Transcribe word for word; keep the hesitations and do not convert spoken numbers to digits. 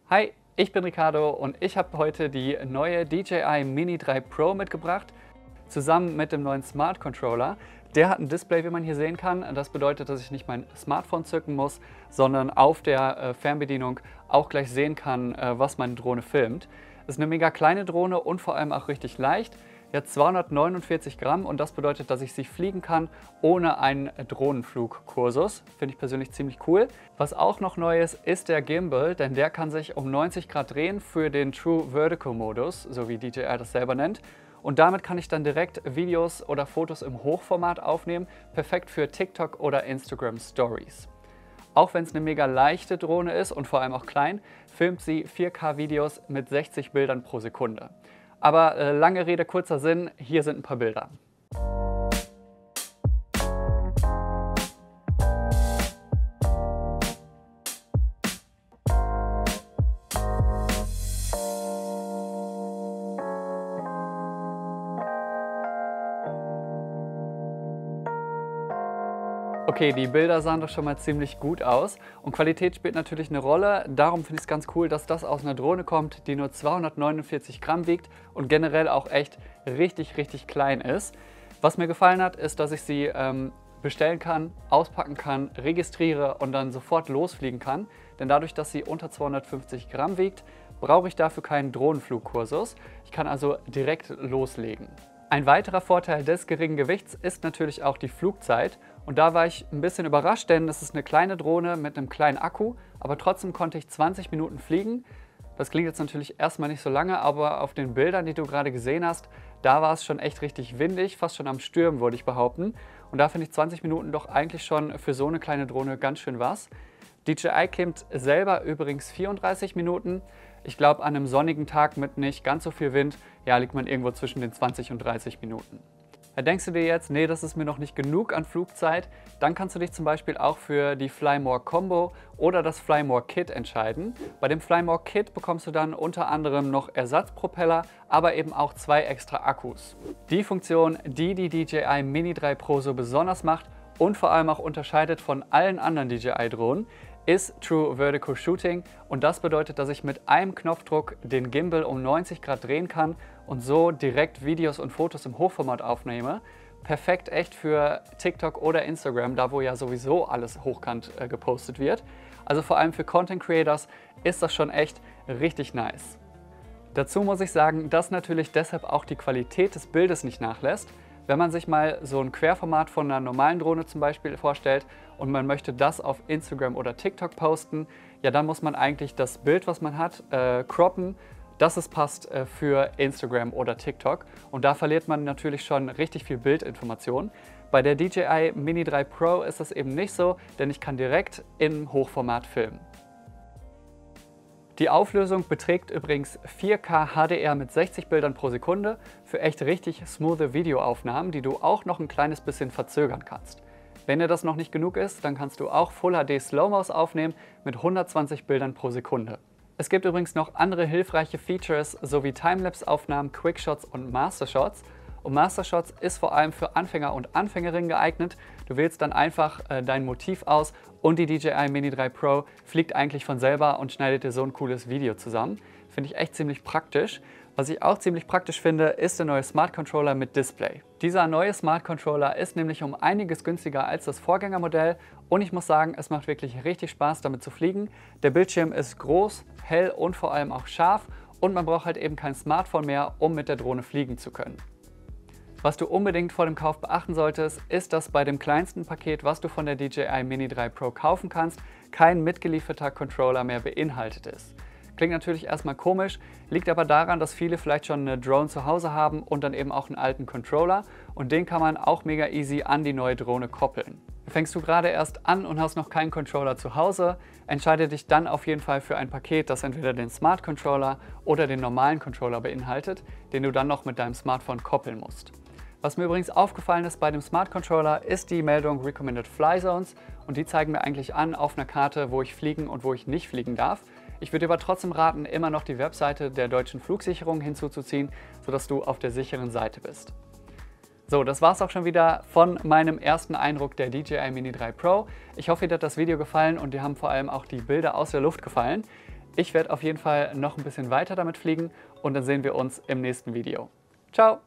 Hi, ich bin Ricardo und ich habe heute die neue D J I Mini drei Pro mitgebracht, zusammen mit dem neuen Smart Controller. Der hat ein Display, wie man hier sehen kann. Das bedeutet, dass ich nicht mein Smartphone zücken muss, sondern auf der äh, Fernbedienung auch gleich sehen kann, äh, was meine Drohne filmt. Es ist eine mega kleine Drohne und vor allem auch richtig leicht. Die hat zweihundertneunundvierzig Gramm und das bedeutet, dass ich sie fliegen kann ohne einen Drohnenflugkursus. Finde ich persönlich ziemlich cool. Was auch noch neu ist, ist der Gimbal, denn der kann sich um neunzig Grad drehen für den True Vertical Modus, so wie D J I das selber nennt. Und damit kann ich dann direkt Videos oder Fotos im Hochformat aufnehmen, perfekt für TikTok oder Instagram Stories. Auch wenn es eine mega leichte Drohne ist und vor allem auch klein, filmt sie vier K Videos mit sechzig Bildern pro Sekunde. Aber äh, lange Rede, kurzer Sinn, hier sind ein paar Bilder. Okay, die Bilder sahen doch schon mal ziemlich gut aus und Qualität spielt natürlich eine Rolle. Darum finde ich es ganz cool, dass das aus einer Drohne kommt, die nur zweihundertneunundvierzig Gramm wiegt und generell auch echt richtig, richtig klein ist. Was mir gefallen hat, ist, dass ich sie ähm, bestellen kann, auspacken kann, registriere und dann sofort losfliegen kann. Denn dadurch, dass sie unter zweihundertfünfzig Gramm wiegt, brauche ich dafür keinen Drohnenflugkursus. Ich kann also direkt loslegen. Ein weiterer Vorteil des geringen Gewichts ist natürlich auch die Flugzeit. Und da war ich ein bisschen überrascht, denn es ist eine kleine Drohne mit einem kleinen Akku, aber trotzdem konnte ich zwanzig Minuten fliegen. Das klingt jetzt natürlich erstmal nicht so lange, aber auf den Bildern, die du gerade gesehen hast, da war es schon echt richtig windig, fast schon am Stürmen, würde ich behaupten. Und da finde ich zwanzig Minuten doch eigentlich schon für so eine kleine Drohne ganz schön was. D J I claimt selber übrigens vierunddreißig Minuten. Ich glaube, an einem sonnigen Tag mit nicht ganz so viel Wind, ja, liegt man irgendwo zwischen den zwanzig und dreißig Minuten. Da denkst du dir jetzt, nee, das ist mir noch nicht genug an Flugzeit, dann kannst du dich zum Beispiel auch für die Fly More Combo oder das Fly More Kit entscheiden. Bei dem Fly More Kit bekommst du dann unter anderem noch Ersatzpropeller, aber eben auch zwei extra Akkus. Die Funktion, die die D J I Mini drei Pro so besonders macht und vor allem auch unterscheidet von allen anderen D J I-Drohnen, ist True Vertical Shooting und das bedeutet, dass ich mit einem Knopfdruck den Gimbal um neunzig Grad drehen kann und so direkt Videos und Fotos im Hochformat aufnehme. Perfekt echt für TikTok oder Instagram, da wo ja sowieso alles hochkant äh, gepostet wird. Also vor allem für Content Creators ist das schon echt richtig nice. Dazu muss ich sagen, dass natürlich deshalb auch die Qualität des Bildes nicht nachlässt. Wenn man sich mal so ein Querformat von einer normalen Drohne zum Beispiel vorstellt und man möchte das auf Instagram oder TikTok posten, ja, dann muss man eigentlich das Bild, was man hat, äh, croppen, dass es passt äh, für Instagram oder TikTok. Und da verliert man natürlich schon richtig viel Bildinformation. Bei der D J I Mini drei Pro ist das eben nicht so, denn ich kann direkt im Hochformat filmen. Die Auflösung beträgt übrigens vier K H D R mit sechzig Bildern pro Sekunde für echt richtig smoothe Videoaufnahmen, die du auch noch ein kleines bisschen verzögern kannst. Wenn dir das noch nicht genug ist, dann kannst du auch Full H D Slow-Mos aufnehmen mit hundertzwanzig Bildern pro Sekunde. Es gibt übrigens noch andere hilfreiche Features sowie Timelapse-Aufnahmen, Quickshots und Mastershots. Und Mastershots ist vor allem für Anfänger und Anfängerinnen geeignet. Du wählst dann einfach äh, dein Motiv aus und die D J I Mini drei Pro fliegt eigentlich von selber und schneidet dir so ein cooles Video zusammen. Finde ich echt ziemlich praktisch. Was ich auch ziemlich praktisch finde, ist der neue Smart Controller mit Display. Dieser neue Smart Controller ist nämlich um einiges günstiger als das Vorgängermodell und ich muss sagen, es macht wirklich richtig Spaß damit zu fliegen. Der Bildschirm ist groß, hell und vor allem auch scharf und man braucht halt eben kein Smartphone mehr, um mit der Drohne fliegen zu können. Was du unbedingt vor dem Kauf beachten solltest, ist, dass bei dem kleinsten Paket, was du von der D J I Mini drei Pro kaufen kannst, kein mitgelieferter Controller mehr beinhaltet ist. Klingt natürlich erstmal komisch, liegt aber daran, dass viele vielleicht schon eine Drone zu Hause haben und dann eben auch einen alten Controller und den kann man auch mega easy an die neue Drohne koppeln. Fängst du gerade erst an und hast noch keinen Controller zu Hause, entscheide dich dann auf jeden Fall für ein Paket, das entweder den Smart Controller oder den normalen Controller beinhaltet, den du dann noch mit deinem Smartphone koppeln musst. Was mir übrigens aufgefallen ist bei dem Smart Controller, ist die Meldung Recommended Fly Zones und die zeigen mir eigentlich an auf einer Karte, wo ich fliegen und wo ich nicht fliegen darf. Ich würde dir aber trotzdem raten, immer noch die Webseite der Deutschen Flugsicherung hinzuzuziehen, sodass du auf der sicheren Seite bist. So, das war's auch schon wieder von meinem ersten Eindruck der D J I Mini drei Pro. Ich hoffe, dir hat das Video gefallen und dir haben vor allem auch die Bilder aus der Luft gefallen. Ich werde auf jeden Fall noch ein bisschen weiter damit fliegen und dann sehen wir uns im nächsten Video. Ciao!